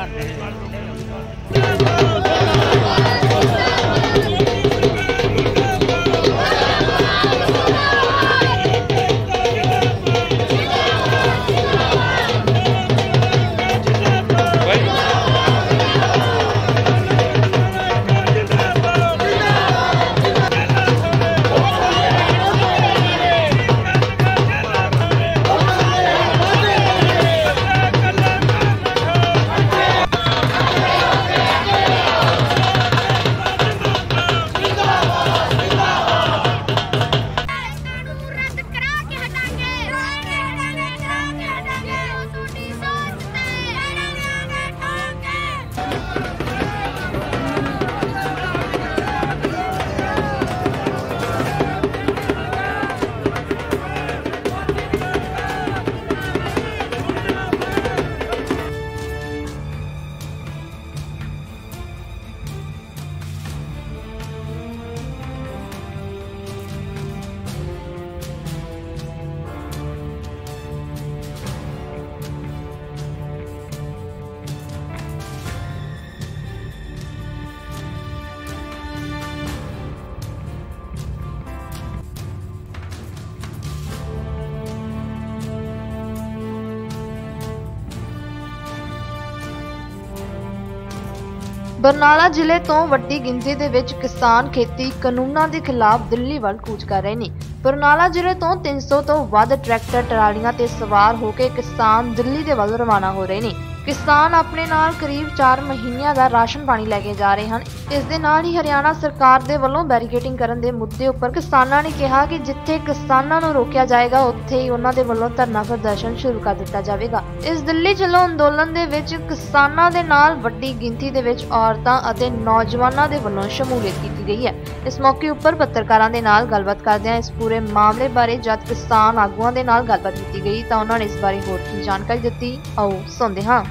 बरनाला जिले तो वड्डी गिनती दे विच किसान खेती कानूनां दे खिलाफ दिल्ली वल कूच कर रहे ने। बरनाला जिले तो 300 तो वध ट्रैक्टर ट्रालियां ते सवार होके किसान दिल्ली दे वल रवाना हो रहे ने। किसान अपने नाल करीब 4 महीनों का राशन पानी लैके जा रहे हैं। इस दे नाल ही हरियाणा सरकार दे वल्लों बैरीकेडिंग करन दे मुद्दे उपर किसानां ने कहा कि जिथे किसानां नूं रोकिया जाएगा उत्थे ही उन्हां दे वल्लों धरना प्रदर्शन शुरू कर दिता जाएगा। इस दिल्ली चलो अंदोलन दे विच किसानां दे नाल वड्डी गिनती दे विच औरतां अते नौजवानां दे वल्लों शमूलियत कीती गई है। इस मौके उपर पत्रकारां दे नाल गलबात करदिआं इस पूरे मामले बारे जद किसान आगुआं दे नाल गलबात कीती गई तां उन्हां ने इस बारे होर की जानकारी दित्ती। आओ सुणदे हां।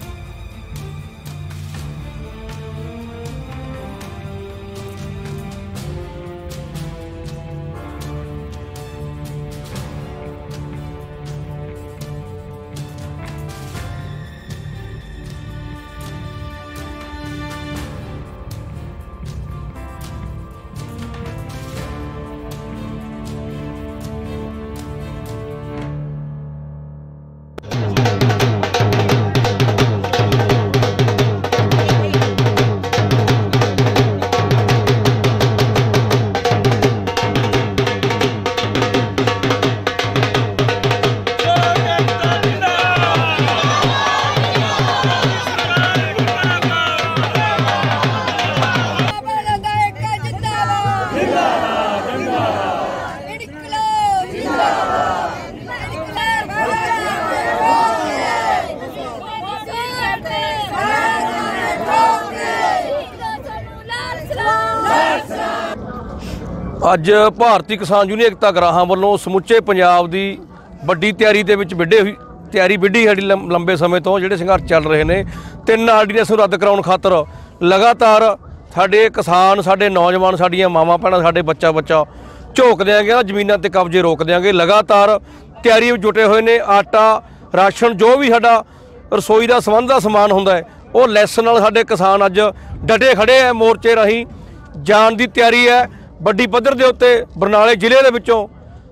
ਅੱਜ ਭਾਰਤੀ ਕਿਸਾਨ ਯੂਨੀਅਨ ਏਕਤਾ ਗਰਾਹਾਂ ਵੱਲੋਂ ਸਮੁੱਚੇ ਪੰਜਾਬ ਦੀ ਵੱਡੀ ਤਿਆਰੀ ਦੇ ਵਿੱਚ ਤਿਆਰੀ ਵਿੱਢੀ ਸਾਡੀ ਲੰਬੇ ਸਮੇਂ ਤੋਂ ਜਿਹੜੇ ਸੰਘਰਸ਼ ਚੱਲ ਰਹੇ ਨੇ। 3 ਆਰਡੀਨੈਂਸ ਨੂੰ ਰੱਦ ਕਰਾਉਣ ਖਾਤਰ ਲਗਾਤਾਰ ਸਾਡੇ ਕਿਸਾਨ, ਸਾਡੇ ਨੌਜਵਾਨ, ਸਾਡੀਆਂ ਮਾਵਾਂ ਭੈਣਾਂ, ਸਾਡੇ ਬੱਚਾ ਝੋਕ ਦਿਆਂਗੇ, ਜ਼ਮੀਨਾਂ ਤੇ ਕਬਜ਼ੇ ਰੋਕ ਦਿਆਂਗੇ। ਲਗਾਤਾਰ ਤਿਆਰੀ ਵਿੱਚ ਜੁਟੇ ਹੋਏ ਨੇ। ਆਟਾ, ਰਾਸ਼ਨ, ਜੋ ਵੀ ਸਾਡਾ ਰਸੋਈ ਦਾ ਸੰਬੰਧ ਦਾ ਸਮਾਨ ਹੁੰਦਾ ਹੈ ਉਹ ਲੈਸ ਨਾਲ ਸਾਡੇ ਕਿਸਾਨ ਅੱਜ ਡਟੇ ਖੜੇ ਹੈ। ਮੋਰਚੇ ਰਾਹੀਂ ਜਾਣ ਦੀ ਤਿਆਰੀ ਹੈ। ਵੱਡੀ ਪੱਧਰ ਦੇ ਉੱਤੇ ਬਰਨਾਲੇ ਜ਼ਿਲ੍ਹੇ ਦੇ ਵਿੱਚੋਂ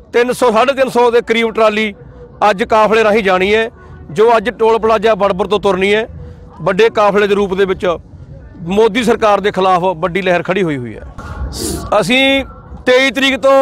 300-350 ਦੇ ਕਰੀਬ ਟਰਾਲੀ ਅੱਜ ਕਾਫਲੇ ਰਾਹੀਂ ਜਾਣੀ ਹੈ, ਜੋ ਅੱਜ ਟੋਲ ਪਲਾਜ਼ਾ ਬੜਬੜ ਤੋਂ ਤੁਰਨੀ ਹੈ। ਵੱਡੇ ਕਾਫਲੇ ਦੇ ਰੂਪ ਦੇ ਵਿੱਚ ਮੋਦੀ ਸਰਕਾਰ ਦੇ ਖਿਲਾਫ ਵੱਡੀ ਲਹਿਰ ਖੜੀ ਹੋਈ ਹੈ। ਅਸੀਂ 23 ਤਰੀਕ ਤੋਂ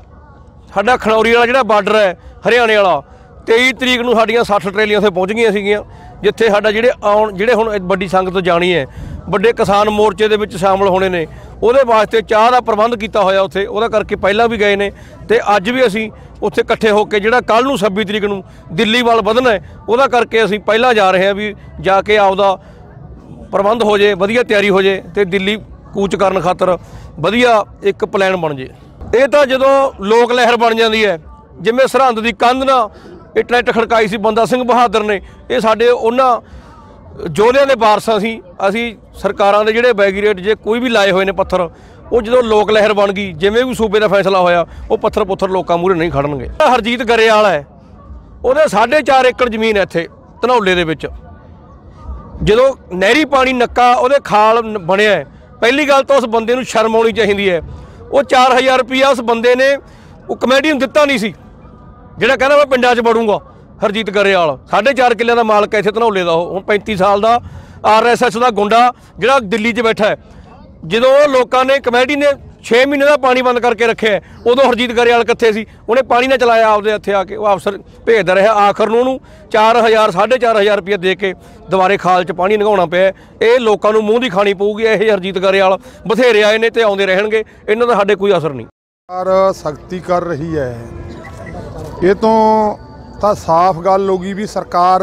ਸਾਡਾ ਖਨੌਰੀ ਵਾਲਾ ਜਿਹੜਾ ਬਾਰਡਰ ਹੈ ਹਰਿਆਣੇ ਵਾਲਾ, 23 ਤਰੀਕ ਨੂੰ ਸਾਡੀਆਂ 60 ਟਰੇਲੀਆਂ ਉੱਥੇ ਪਹੁੰਚ ਗਈਆਂ ਸੀਗੀਆਂ, ਜਿੱਥੇ ਸਾਡਾ ਜਿਹੜੇ ਹੁਣ ਵੱਡੀ ਸੰਗਤ ਜਾਣੀ ਹੈ, ਵੱਡੇ ਕਿਸਾਨ ਮੋਰਚੇ ਦੇ ਵਿੱਚ ਸ਼ਾਮਲ ਹੋਣੇ ਨੇ, ਉਹਦੇ ਵਾਸਤੇ ਚਾਹ ਦਾ ਪ੍ਰਬੰਧ ਕੀਤਾ ਹੋਇਆ ਉੱਥੇ। ਉਹਦਾ ਕਰਕੇ ਪਹਿਲਾਂ ਵੀ ਗਏ ਨੇ ਤੇ ਅੱਜ ਵੀ ਅਸੀਂ ਉੱਥੇ ਇਕੱਠੇ ਹੋ ਕੇ ਜਿਹੜਾ ਕੱਲ੍ਹ ਨੂੰ 26 ਤਰੀਕ ਨੂੰ ਦਿੱਲੀ ਵੱਲ ਵਧਣਾ ਹੈ, ਉਹਦਾ ਕਰਕੇ ਅਸੀਂ ਪਹਿਲਾਂ ਜਾ ਰਹੇ ਹਾਂ ਵੀ ਜਾ ਕੇ ਆਪਦਾ ਪ੍ਰਬੰਧ ਹੋ ਜੇ, ਵਧੀਆ ਤਿਆਰੀ ਹੋ ਜੇ ਤੇ ਦਿੱਲੀ ਕੂਚ ਕਰਨ ਖਾਤਰ ਵਧੀਆ ਇੱਕ ਪਲਾਨ ਬਣ ਜੇ। ਇਹ ਤਾਂ ਜਦੋਂ ਲੋਕ ਲਹਿਰ ਬਣ ਜਾਂਦੀ ਹੈ, ਜਿਵੇਂ ਸਰਹੰਦ ਦੀ ਕੰਧ ਨਾਲ ਇਹ ਟਰੈਕਟ ਖੜਕਾਈ ਸੀ ਬੰਦਾ ਸਿੰਘ ਬਹਾਦਰ ਨੇ, ਇਹ ਸਾਡੇ ਉਹਨਾਂ ਯੋਧਿਆਂ ਦੇ ਵਾਰਸਾਂ ਸੀ। ਅਸੀਂ ਸਰਕਾਰਾਂ ਦੇ ਜਿਹੜੇ ਬੈਰੀਕੇਡ ਜੇ ਕੋਈ ਵੀ ਲਾਏ ਹੋਏ ਨੇ ਪੱਥਰ, ਉਹ ਜਦੋਂ ਲੋਕ ਲਹਿਰ ਬਣ ਗਈ, ਜਿਵੇਂ ਵੀ ਸੂਬੇ ਦਾ ਫੈਸਲਾ ਹੋਇਆ, ਉਹ ਪੱਥਰ ਲੋਕਾਂ ਮੂਹਰੇ ਨਹੀਂ ਖੜਨਗੇ। ਹਰਜੀਤ ਗਰੇਵਾਲ ਹੈ, ਉਹਦੇ 4.5 ਏਕੜ ਜ਼ਮੀਨ ਹੈ ਇੱਥੇ ਧਨੌਲੇ ਦੇ ਵਿੱਚ। ਜਦੋਂ ਨਹਿਰੀ ਪਾਣੀ ਨੱਕਾ ਉਹਦੇ ਖਾਲ ਬਣਿਆ, ਪਹਿਲੀ ਗੱਲ ਤਾਂ ਉਸ ਬੰਦੇ ਨੂੰ ਸ਼ਰਮ ਆਉਣੀ ਚਾਹੀਦੀ ਹੈ। ਉਹ 4000 ਰੁਪਈਆ ਉਸ ਬੰਦੇ ਨੇ ਉਹ ਕਮੇਟੀ ਨੂੰ ਦਿੱਤਾ ਨਹੀਂ ਸੀ, ਜਿਹੜਾ ਕਹਿੰਦਾ ਮੈਂ ਪਿੰਡਾਂ 'ਚ ਵੜੂੰਗਾ। ਹਰਜੀਤ ਗਰੇਵਾਲ 4.5 ਕਿੱਲਿਆਂ ਦਾ ਮਾਲਕ ਹੈ ਇੱਥੇ ਧਨੌਲੇ ਦਾ, ਉਹ ਹੁਣ 35 ਸਾਲ ਦਾ RSS ਦਾ ਗੁੰਡਾ ਜਿਹੜਾ ਦਿੱਲੀ 'ਚ ਬੈਠਾ ਹੈ। ਜਦੋਂ ਲੋਕਾਂ ਨੇ ਕਮੇਟੀ ਨੇ 6 ਮਹੀਨੇ ਦਾ ਪਾਣੀ ਬੰਦ ਕਰਕੇ ਰੱਖਿਆ, ਉਦੋਂ ਹਰਜੀਤ ਗਰੇਵਾਲ ਕਿੱਥੇ ਸੀ? ਉਹਨੇ ਪਾਣੀ ਨਾ ਚਲਾਇਆ ਆਪਦੇ ਇੱਥੇ ਆ ਕੇ, ਉਹ ਅਫਸਰ ਭੇਜਦਾ ਰਿਹਾ। ਆਖਰ ਨੂੰ ਉਹਨੂੰ 4000 4.5 ਰੁਪਏ ਦੇ ਕੇ ਦੁਬਾਰੇ ਖਾਲ 'ਚ ਪਾਣੀ ਲੰਘਾਉਣਾ ਪਿਆ। ਇਹ ਲੋਕਾਂ ਨੂੰ ਮੂੰਹ ਦੀ ਖਾਣੀ ਪਊਗੀ। ਇਹ ਹਰਜੀਤ ਗਰੇਵਾਲ ਬਥੇਰੇ ਆਏ ਨੇ ਤੇ ਆਉਂਦੇ ਰਹਿਣਗੇ, ਇਹਨਾਂ ਦਾ ਸਾਡੇ ਕੋਈ ਅਸਰ ਨਹੀਂ। ਸਰਕਾਰ ਸਖਤੀ ਕਰ ਰਹੀ ਹੈ, ਇਹ ਤੋਂ ਤਾਂ ਸਾਫ਼ ਗੱਲ ਹੋ ਗਈ ਵੀ ਸਰਕਾਰ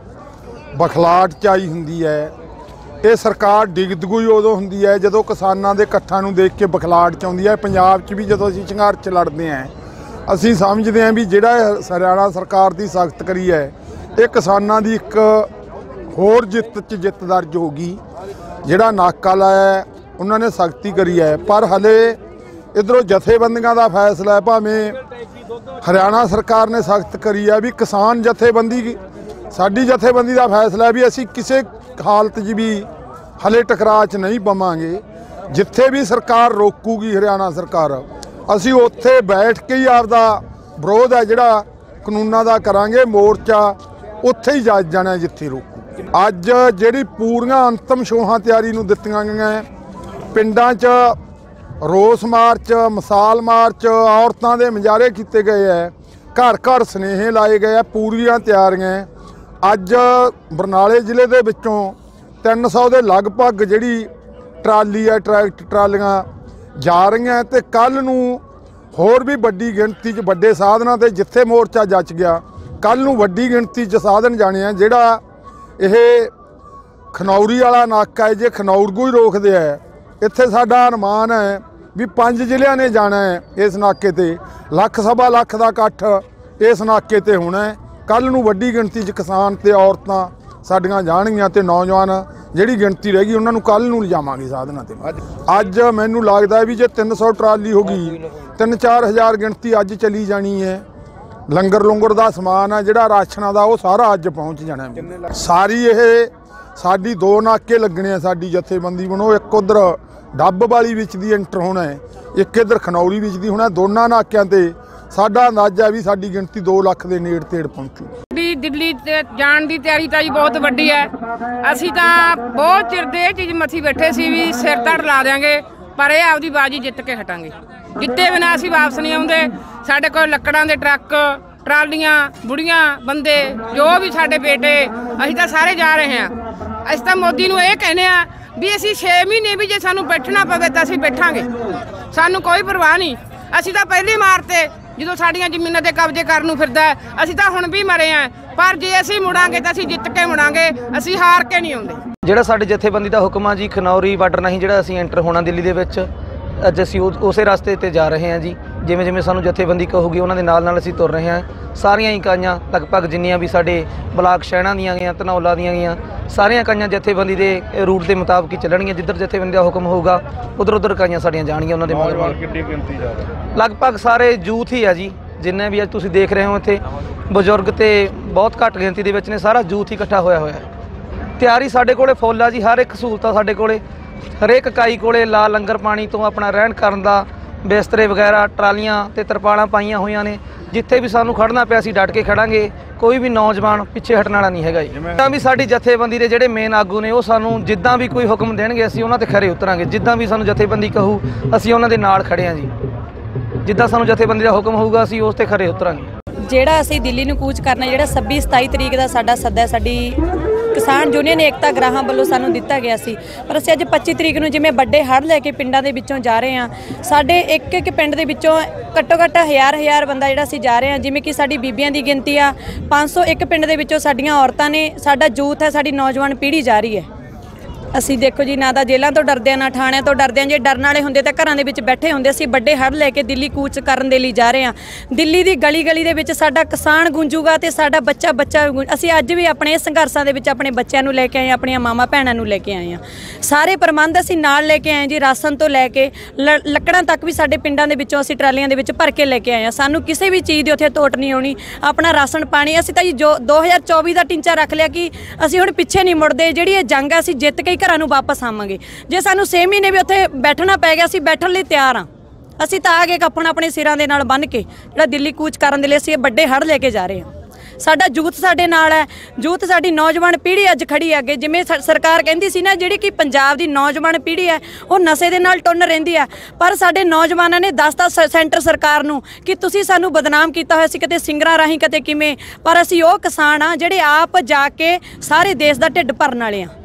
ਬਖਲਾਟ 'ਚ ਆਈ ਹੁੰਦੀ ਹੈ। ਇਹ ਸਰਕਾਰ ਡਿਗਦਗੂ ਹੀ ਉਦੋਂ ਹੁੰਦੀ ਹੈ ਜਦੋਂ ਕਿਸਾਨਾਂ ਦੇ ਇਕੱਠਾਂ ਨੂੰ ਦੇਖ ਕੇ ਬਖਲਾਟ 'ਚ ਆਉਂਦੀ ਹੈ। ਪੰਜਾਬ 'ਚ ਵੀ ਜਦੋਂ ਅਸੀਂ ਸੰਘਰਸ਼ ਲੜਦੇ ਹਾਂ, ਅਸੀਂ ਸਮਝਦੇ ਹਾਂ ਵੀ ਜਿਹੜਾ ਹਰਿਆਣਾ ਸਰਕਾਰ ਦੀ ਸਖਤ ਕਰੀ ਹੈ, ਇਹ ਕਿਸਾਨਾਂ ਦੀ ਇੱਕ ਹੋਰ ਜਿੱਤ ਦਰਜ ਹੋ ਗਈ। ਜਿਹੜਾ ਨਾਕਾ ਲਾਇਆ ਉਹਨਾਂ ਨੇ ਸਖਤੀ ਕਰੀ ਹੈ, ਪਰ ਹਲੇ ਇੱਧਰੋਂ ਜਥੇਬੰਦੀਆਂ ਦਾ ਫੈਸਲਾ ਹੈ। ਭਾਵੇਂ ਹਰਿਆਣਾ ਸਰਕਾਰ ਨੇ ਸਖਤ ਕਰੀ ਹੈ ਵੀ ਕਿਸਾਨ ਜਥੇਬੰਦੀ, ਸਾਡੀ ਜਥੇਬੰਦੀ ਦਾ ਫੈਸਲਾ ਹੈ ਵੀ ਅਸੀਂ ਕਿਸੇ ਹਾਲਤ 'ਚ ਵੀ ਹਲੇ ਟਕਰਾਅ 'ਚ ਨਹੀਂ ਪਵਾਂਗੇ। ਜਿੱਥੇ ਵੀ ਸਰਕਾਰ ਰੋਕੂਗੀ ਹਰਿਆਣਾ ਸਰਕਾਰ, ਅਸੀਂ ਉੱਥੇ ਬੈਠ ਕੇ ਹੀ ਆਪਦਾ ਵਿਰੋਧ ਹੈ ਜਿਹੜਾ ਕਾਨੂੰਨਾਂ ਦਾ ਕਰਾਂਗੇ। ਮੋਰਚਾ ਉੱਥੇ ਹੀ ਜਾ ਜਾਣਾ ਜਿੱਥੇ ਰੋਕੂ। ਅੱਜ ਜਿਹੜੀ ਪੂਰੀਆਂ ਅੰਤਮ ਛੋਹਾਂ ਤਿਆਰੀ ਨੂੰ ਦਿੱਤੀਆਂ ਗਈਆਂ, ਪਿੰਡਾਂ 'ਚ ਰੋਸ ਮਾਰਚ, ਮਿਸਾਲ ਮਾਰਚ, ਔਰਤਾਂ ਦੇ ਮੁਜ਼ਾਹਰੇ ਕੀਤੇ ਗਏ ਹੈ, ਘਰ ਘਰ ਸੁਨੇਹੇ ਲਾਏ ਗਏ ਆ, ਪੂਰੀਆਂ ਤਿਆਰੀਆਂ। ਅੱਜ ਬਰਨਾਲੇ ਜ਼ਿਲ੍ਹੇ ਦੇ ਵਿੱਚੋਂ 300 ਦੇ ਲਗਭਗ ਜਿਹੜੀ ਟਰਾਲੀ ਹੈ, ਟਰੈਕਟਰ ਟਰਾਲੀਆਂ ਜਾ ਰਹੀਆਂ ਤੇ ਕੱਲ੍ਹ ਨੂੰ ਹੋਰ ਵੀ ਵੱਡੀ ਗਿਣਤੀ 'ਚ ਵੱਡੇ ਸਾਧਨਾਂ ਤੇ ਜਿੱਥੇ ਮੋਰਚਾ ਜੱਚ ਗਿਆ, ਕੱਲ੍ਹ ਨੂੰ ਵੱਡੀ ਗਿਣਤੀ 'ਚ ਸਾਧਨ ਜਾਣੇ ਆ। ਜਿਹੜਾ ਇਹ ਖਨੌਰੀ ਵਾਲਾ ਨਾਕਾ ਹੈ, ਜੇ ਖਨੌਰਗੂ ਹੀ ਰੋਕਦੇ ਆ, ਇੱਥੇ ਸਾਡਾ ਅਨੁਮਾਨ ਹੈ ਵੀ 5 ਜ਼ਿਲ੍ਹਿਆਂ ਨੇ ਜਾਣਾ ਹੈ ਇਸ ਨਾਕੇ ਤੇ। ਲੱਖ ਸਵਾ ਲੱਖ ਦਾ ਇਕੱਠ ਇਸ ਨਾਕੇ ਤੇ ਹੋਣਾ ਹੈ। ਕੱਲ੍ਹ ਨੂੰ ਵੱਡੀ ਗਿਣਤੀ 'ਚ ਕਿਸਾਨ ਤੇ ਔਰਤਾਂ ਸਾਡੀਆਂ ਜਾਣਗੀਆਂ ਤੇ ਨੌਜਵਾਨ ਜਿਹੜੀ ਗਿਣਤੀ ਰਹਿ ਗਈ ਉਹਨਾਂ ਨੂੰ ਕੱਲ੍ਹ ਨੂੰ ਲਿਜਾਵਾਂਗੇ ਸਾਧਨਾਂ ਤੇ। ਅੱਜ ਮੈਨੂੰ ਲੱਗਦਾ ਵੀ ਜੇ 300 ਟਰਾਲੀ ਹੋ ਗਈ, 3-4 ਹਜ਼ਾਰ ਗਿਣਤੀ ਅੱਜ ਚਲੀ ਜਾਣੀ ਹੈ। ਲੰਗਰ ਲੰਗਰ ਦਾ ਸਮਾਨ ਹੈ ਜਿਹੜਾ ਰਾਸ਼ਨਾਂ ਦਾ, ਉਹ ਸਾਰਾ ਅੱਜ ਪਹੁੰਚ ਜਾਣਾ। ਸਾਰੀ ਇਹ ਸਾਡੀ 2 ਨਾਕੇ ਲੱਗਣੇ ਆ ਸਾਡੀ ਜਥੇਬੰਦੀ ਬਣੋ। ਇੱਕ ਉੱਧਰ ਡੱਬ ਵਾਲੀ ਵਿੱਚ ਦੀ ਐਂਟਰ ਹੋਣਾ ਹੈ, ਇੱਕ ਇੱਧਰ ਖਨੌਰੀ ਵਿੱਚ ਦੀ ਹੋਣਾ। ਦੋਨਾਂ ਨਾਕਿਆਂ ਤੇ ਸਾਡਾ ਅੰਦਾਜ਼ਾ ਵੀ ਸਾਡੀ ਗਿਣਤੀ 2 ਲੱਖ ਦੇ ਨੇੜੇ ਤੇੜ ਪਹੁੰਚੂ। ਦਿੱਲੀ ਤੇ ਜਾਣ ਦੀ ਤਿਆਰੀ ਤਾਂ ਜੀ ਬਹੁਤ ਵੱਡੀ ਹੈ। ਅਸੀਂ ਤਾਂ ਬਹੁਤ ਚਿਰ ਦੇ ਇਹ ਚੀਜ਼ ਮੱਥੀ ਬੈਠੇ ਸੀ ਵੀ ਸਿਰ ਧੜ ਲਾ ਦਿਆਂਗੇ, ਪਰ ਇਹ ਆਪਦੀ ਬਾਜੀ ਜਿੱਤ ਕੇ ਹਟਾਂਗੇ। ਜਿੱਤੇ ਬਿਨਾਂ ਅਸੀਂ ਵਾਪਸ ਨਹੀਂ ਆਉਂਦੇ। ਸਾਡੇ ਕੋਲ ਲੱਕੜਾਂ ਦੇ ਟਰੱਕ, ਟਰਾਲੀਆਂ, ਬੁੜੀਆਂ, ਬੰਦੇ, ਜੋ ਵੀ ਸਾਡੇ ਬੇਟੇ, ਅਸੀਂ ਤਾਂ ਸਾਰੇ ਜਾ ਰਹੇ ਹਾਂ। ਅਸੀਂ ਤਾਂ ਮੋਦੀ ਨੂੰ ਇਹ ਕਹਿੰਦੇ ਆ ਵੀ ਅਸੀਂ 6 ਮਹੀਨੇ ਵੀ ਜੇ ਸਾਨੂੰ ਬੈਠਣਾ ਪਵੇ ਤਾਂ ਅਸੀਂ ਬੈਠਾਂਗੇ, ਸਾਨੂੰ ਕੋਈ ਪਰਵਾਹ ਨਹੀਂ। ਅਸੀਂ ਤਾਂ ਪਹਿਲੀ ਮਾਰ ਤੇ ਜਦੋਂ ਸਾਡੀਆਂ ਜ਼ਮੀਨਾਂ ਤੇ ਕਬਜ਼ੇ ਕਰਨ ਨੂੰ ਫਿਰਦਾ, ਅਸੀਂ ਤਾਂ ਹੁਣ ਵੀ ਮਰੇ ਆ, ਪਰ ਜੇ ਅਸੀਂ ਮੁੜਾਂਗੇ ਤਾਂ ਅਸੀਂ ਜਿੱਤ ਕੇ ਮੁੜਾਂਗੇ, ਅਸੀਂ ਹਾਰ ਕੇ ਨਹੀਂ ਆਉਂਦੇ। ਜਿਹੜਾ ਸਾਡੇ ਜਥੇਬੰਦੀ ਦਾ ਹੁਕਮ ਆ ਜੀ, ਖਨੌਰੀ ਬਾਰਡਰ ਨਹੀਂ ਜਿਹੜਾ ਅਸੀਂ ਐਂਟਰ ਹੋਣਾ ਦਿੱਲੀ ਦੇ ਵਿੱਚ, ਅੱਜ ਅਸੀਂ ਉਸੇ ਰਸਤੇ ਤੇ ਜਾ ਰਹੇ ਹਾਂ ਜੀ। ਜਿਵੇਂ ਜਿਵੇਂ ਸਾਨੂੰ ਜਥੇਬੰਦੀ ਕਹੂਗੀ ਉਹਨਾਂ ਦੇ ਨਾਲ ਅਸੀਂ ਤੁਰ ਰਹੇ ਹਾਂ। ਸਾਰੀਆਂ ਇਕਾਈਆਂ ਲਗਭਗ ਜਿੰਨੀਆਂ ਵੀ ਸਾਡੇ ਬਲਾਕ ਸ਼ਹਿਣਾ ਦੀਆਂ ਗਈਆਂ, ਧਨੌਲਾ ਦੀਆਂ ਗਈਆਂ, ਸਾਰੀਆਂ ਇਕਾਈਆਂ ਜਥੇਬੰਦੀ ਦੇ ਰੂਟ ਦੇ ਮੁਤਾਬਕ ਹੀ ਚੱਲਣਗੀਆਂ। ਜਿੱਧਰ ਜਥੇਬੰਦੀ ਦਾ ਹੁਕਮ ਹੋਊਗਾ ਉਧਰ ਇਕਾਈਆਂ ਸਾਡੀਆਂ ਜਾਣਗੀਆਂ ਉਹਨਾਂ ਦੇ ਮਗਰ। ਕਿੰਨੀ ਗਿਣਤੀ ਜਾ ਰਹੀ? ਲਗਭਗ ਸਾਰੇ ਯੂਥ ਹੀ ਆ ਜੀ, ਜਿੰਨੇ ਵੀ ਅੱਜ ਤੁਸੀਂ ਦੇਖ ਰਹੇ ਹੋ ਇੱਥੇ। ਬਜ਼ੁਰਗ ਤੇ ਬਹੁਤ ਘੱਟ ਗਿਣਤੀ ਦੇ ਵਿੱਚ ਨੇ, ਸਾਰਾ ਯੂਥ ਹੀ ਇਕੱਠਾ ਹੋਇਆ ਹੋਇਆ। ਤਿਆਰੀ ਸਾਡੇ ਕੋਲੇ ਫੁੱਲ ਆ ਜੀ, ਹਰ ਇੱਕ ਸਹੂਲਤਾਂ ਸਾਡੇ ਕੋਲੇ, ਹਰੇਕ ਇਕਾਈ ਕੋਲੇ ਲਾ ਲੰਗਰ ਪਾਣੀ ਤੋਂ ਆਪਣਾ ਰਹਿਣ ਕਰਨ ਦਾ ਬਿਸਤਰੇ ਵਗੈਰਾ, ਟਰਾਲੀਆਂ ਤੇ ਤਰਪਾਲਾਂ ਪਾਈਆਂ ਹੋਈਆਂ ਨੇ। ਜਿੱਥੇ ਵੀ ਸਾਨੂੰ ਖੜਨਾ ਪਿਆ ਅਸੀਂ ਡਟ ਕੇ ਖੜਾਂਗੇ। ਕੋਈ ਵੀ ਨੌਜਵਾਨ ਪਿੱਛੇ ਹਟਣ ਵਾਲਾ ਨਹੀਂ ਹੈਗਾ ਜੀ। ਤਾਂ ਵੀ ਸਾਡੀ ਜਥੇਬੰਦੀ ਦੇ ਜਿਹੜੇ ਮੇਨ ਆਗੂ ਨੇ ਉਹ ਸਾਨੂੰ ਜਿੱਦਾਂ ਵੀ ਕੋਈ ਹੁਕਮ ਦੇਣਗੇ ਅਸੀਂ ਉਹਨਾਂ ਤੇ ਖਰੇ ਉਤਰਾਂਗੇ। ਜਿੱਦਾਂ ਵੀ ਸਾਨੂੰ ਜਥੇਬੰਦੀ ਕਹੂ ਅਸੀਂ ਉਹਨਾਂ ਦੇ ਨਾਲ ਖੜੇ ਹਾਂ ਜੀ। ਜਿੱਦਾਂ ਸਾਨੂੰ ਜਥੇਬੰਦੀ ਦਾ ਹੁਕਮ ਹੋਊਗਾ ਅਸੀਂ ਉਸ ਤੇ ਖਰੇ ਉਤਰਾਂਗੇ। ਜਿਹੜਾ ਅਸੀਂ ਦਿੱਲੀ ਨੂੰ ਕੂਚ ਕਰਨਾ, ਜਿਹੜਾ 26-27 ਤਰੀਕ ਦਾ ਸਾਡਾ ਸੱਦਾ ਸਾਡੀ ਕਿਸਾਨ ਯੂਨੀਅਨ ਏਕਤਾ ਗਰਾਹਾਂ ਵੱਲੋਂ ਸਾਨੂੰ ਦਿੱਤਾ ਗਿਆ ਸੀ, ਪਰ ਅਸੀਂ ਅੱਜ 25 ਤਰੀਕ ਨੂੰ ਜਿਵੇਂ ਵੱਡੇ ਹੜ੍ਹ ਲੈ ਕੇ ਪਿੰਡਾਂ ਦੇ ਵਿੱਚੋਂ ਜਾ ਰਹੇ ਹਾਂ। ਸਾਡੇ ਇੱਕ ਪਿੰਡ ਦੇ ਵਿੱਚੋਂ ਘੱਟੋ ਘੱਟ 1000 ਬੰਦਾ ਜਿਹੜਾ ਅਸੀਂ ਜਾ ਰਹੇ ਹਾਂ। ਜਿਵੇਂ ਕਿ ਸਾਡੀ ਬੀਬੀਆਂ ਦੀ ਗਿਣਤੀ ਆ 501 ਪਿੰਡ ਦੇ ਵਿੱਚੋਂ ਸਾਡੀਆਂ ਔਰਤਾਂ ਨੇ, ਸਾਡਾ ਯੂਥ ਹੈ, ਸਾਡੀ ਨੌਜਵਾਨ ਪੀੜ੍ਹੀ ਜਾ ਰਹੀ ਹੈ। ਅਸੀਂ ਦੇਖੋ ਜੀ, ਨਾ ਤਾਂ ਜੇਲ੍ਹਾਂ ਤੋਂ ਡਰਦੇ ਆ, ਨਾ ਥਾਣਿਆਂ ਤੋਂ ਡਰਦੇ ਆ। ਜੇ ਡਰਨ ਵਾਲੇ ਹੁੰਦੇ ਤਾਂ ਘਰਾਂ ਦੇ ਵਿੱਚ ਬੈਠੇ ਹੁੰਦੇ। ਅਸੀਂ ਵੱਡੇ ਹੜ੍ਹ ਲੈ ਕੇ ਦਿੱਲੀ ਕੂਚ ਕਰਨ ਦੇ ਲਈ ਜਾ ਰਹੇ ਹਾਂ। ਦਿੱਲੀ ਦੀ ਗਲੀ ਗਲੀ ਦੇ ਵਿੱਚ ਸਾਡਾ ਕਿਸਾਨ ਗੂੰਜੂਗਾ ਤੇ ਸਾਡਾ ਬੱਚਾ ਅਸੀਂ ਅੱਜ ਵੀ ਆਪਣੇ ਸੰਘਰਸ਼ਾਂ ਦੇ ਵਿੱਚ ਆਪਣੇ ਬੱਚਿਆਂ ਨੂੰ ਲੈ ਕੇ ਆਏ, ਆਪਣੀਆਂ ਮਾਵਾਂ ਭੈਣਾਂ ਨੂੰ ਲੈ ਕੇ ਆਏ ਹਾਂ। ਸਾਰੇ ਪ੍ਰਬੰਧ ਅਸੀਂ ਨਾਲ ਲੈ ਕੇ ਆਏ ਜੀ, ਰਾਸ਼ਨ ਤੋਂ ਲੈ ਕੇ ਲੱਕੜਾਂ ਤੱਕ ਵੀ ਸਾਡੇ ਪਿੰਡਾਂ ਦੇ ਵਿੱਚੋਂ ਅਸੀਂ ਟਰਾਲੀਆਂ ਦੇ ਵਿੱਚ ਭਰ ਕੇ ਲੈ ਕੇ ਆਏ ਹਾਂ। ਸਾਨੂੰ ਕਿਸੇ ਵੀ ਚੀਜ਼ ਦੀ ਉੱਥੇ ਤੋਟ ਨਹੀਂ ਆਉਣੀ। ਆਪਣਾ ਰਾਸ਼ਨ ਪਾਣੀ ਅਸੀਂ ਤਾਂ ਜੀ ਜੋ 2024 ਦਾ ਟੀਚਾ ਰੱਖ ਲਿਆ ਕਿ ਅਸੀਂ ਹੁਣ ਪਿੱਛੇ ਨਹੀਂ ਮੁੜਦੇ। ਜਿਹੜੀ ਇਹ ਜੰਗ ਆ ਅਸੀਂ ਜਿੱਤ ਕੇ ਘਰਾਂ ਨੂੰ ਵਾਪਸ ਆਵਾਂਗੇ। ਜੇ ਸਾਨੂੰ 6 ਮਹੀਨੇ ਵੀ ਉੱਥੇ ਬੈਠਣਾ ਪੈ ਗਿਆ, ਅਸੀਂ ਬੈਠਣ ਲਈ ਤਿਆਰ ਹਾਂ। ਅਸੀਂ ਤਾਂ ਆ ਗਏ ਕਫਨ ਆਪਣੇ ਸਿਰਾਂ ਦੇ ਨਾਲ ਬੰਨ੍ਹ ਕੇ, ਜਿਹੜਾ ਦਿੱਲੀ ਕੂਚ ਕਰਨ ਦੇ ਲਈ ਅਸੀਂ ਇਹ ਵੱਡੇ ਹੜ੍ਹ ਲੈ ਕੇ ਜਾ ਰਹੇ ਹਾਂ। ਸਾਡਾ ਯੂਥ ਸਾਡੇ ਨਾਲ ਹੈ। ਯੂਥ ਸਾਡੀ ਨੌਜਵਾਨ ਪੀੜ੍ਹੀ ਅੱਜ ਖੜੀ ਅੱਗੇ। ਜਿਵੇਂ ਸਰਕਾਰ ਕਹਿੰਦੀ ਸੀ ਨਾ, ਜਿਹੜੀ ਕਿ ਪੰਜਾਬ ਦੀ ਨੌਜਵਾਨ ਪੀੜ੍ਹੀ ਹੈ ਉਹ ਨਸ਼ੇ ਦੇ ਨਾਲ ਟੁੰਨ ਰਹਿੰਦੀ ਹੈ, ਪਰ ਸਾਡੇ ਨੌਜਵਾਨਾਂ ਨੇ ਦੱਸਤਾ ਸੈਂਟਰ ਸਰਕਾਰ ਨੂੰ ਕਿ ਤੁਸੀਂ ਸਾਨੂੰ ਬਦਨਾਮ ਕੀਤਾ ਹੋਇਆ ਸੀ, ਕਿਤੇ ਸਿੰਗਰਾਂ ਰਾਹੀਂ, ਕਿਤੇ ਕਿਵੇਂ। ਪਰ ਅਸੀਂ ਉਹ ਕਿਸਾਨ ਆ ਜਿਹੜੇ ਆਪ ਜਾ ਕੇ ਸਾਰੇ ਦੇਸ਼ ਦਾ ਢਿੱਡ ਭਰਨ ਵਾਲੇ ਆ।